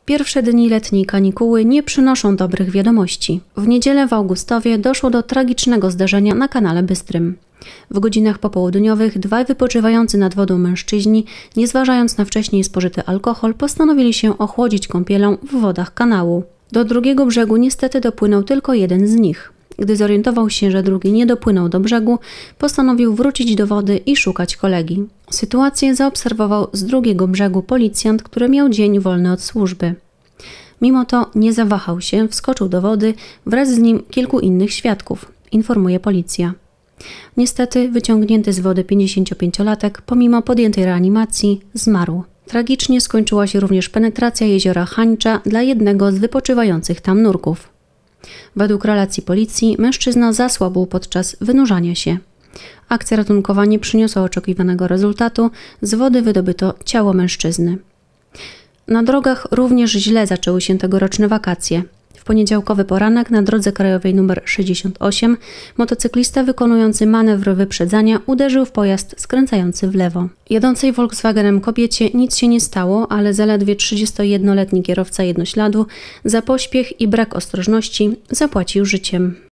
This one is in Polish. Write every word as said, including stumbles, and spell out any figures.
Pierwsze dni letniej kanikuły nie przynoszą dobrych wiadomości. W niedzielę w Augustowie doszło do tragicznego zdarzenia na kanale Bystrym. W godzinach popołudniowych dwaj wypoczywający nad wodą mężczyźni, nie zważając na wcześniej spożyty alkohol, postanowili się ochłodzić kąpielą w wodach kanału. Do drugiego brzegu niestety dopłynął tylko jeden z nich. Gdy zorientował się, że drugi nie dopłynął do brzegu, postanowił wrócić do wody i szukać kolegi. Sytuację zaobserwował z drugiego brzegu policjant, który miał dzień wolny od służby. Mimo to nie zawahał się, wskoczył do wody, wraz z nim kilku innych świadków, informuje policja. Niestety wyciągnięty z wody pięćdziesięciopięciolatek, pomimo podjętej reanimacji, zmarł. Tragicznie skończyła się również penetracja jeziora Hańcza dla jednego z wypoczywających tam nurków. Według relacji policji mężczyzna zasłabł podczas wynurzania się. Akcja ratunkowa nie przyniosła oczekiwanego rezultatu, z wody wydobyto ciało mężczyzny. Na drogach również źle zaczęły się tegoroczne wakacje. W poniedziałkowy poranek na drodze krajowej nr sześćdziesiąt osiem motocyklista wykonujący manewr wyprzedzania uderzył w pojazd skręcający w lewo. Jadącej Volkswagenem kobiecie nic się nie stało, ale zaledwie trzydziestojednoletni kierowca jednośladu za pośpiech i brak ostrożności zapłacił życiem.